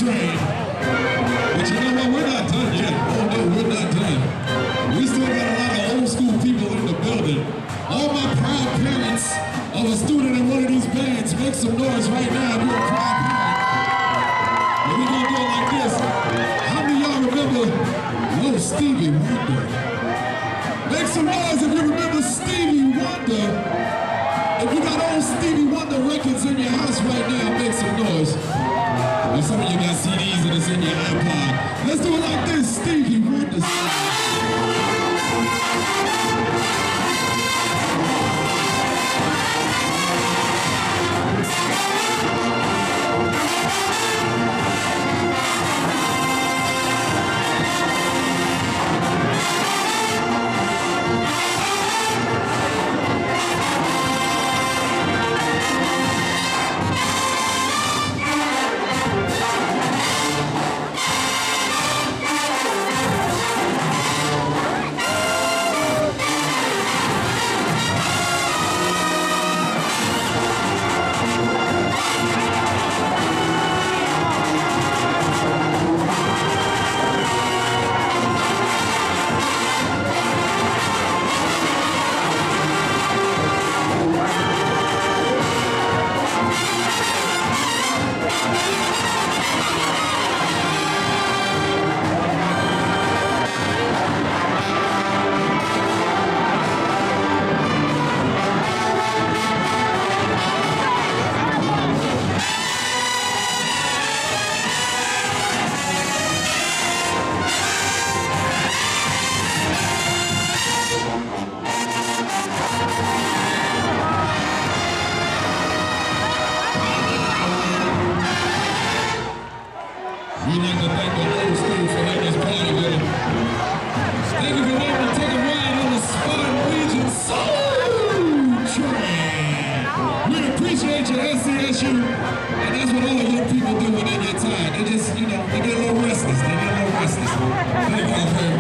train. But you know what? We're not done yet. Oh no, we're not done. We still got a lot of old school people in the building. All my proud parents of a student in one of these bands, make some noise right now if you're a proud parent. And we're gonna do it like this. How many of y'all remember little Stevie Wonder? Make some noise if you remember Stevie Wonder. If you got old Stevie Wonder records in your house right now, make some noise. And some of you got CDs and it's in your iPod. Let's do it like this, Stevie Wonder. We'd like to thank the whole school for letting us party with them. Thank you for letting me take a ride on the Spartan Legion Soul Train. We appreciate your SCSU, and that's what all the young people do when they get tired. They just, you know, they get a little restless. Thank y'all very much.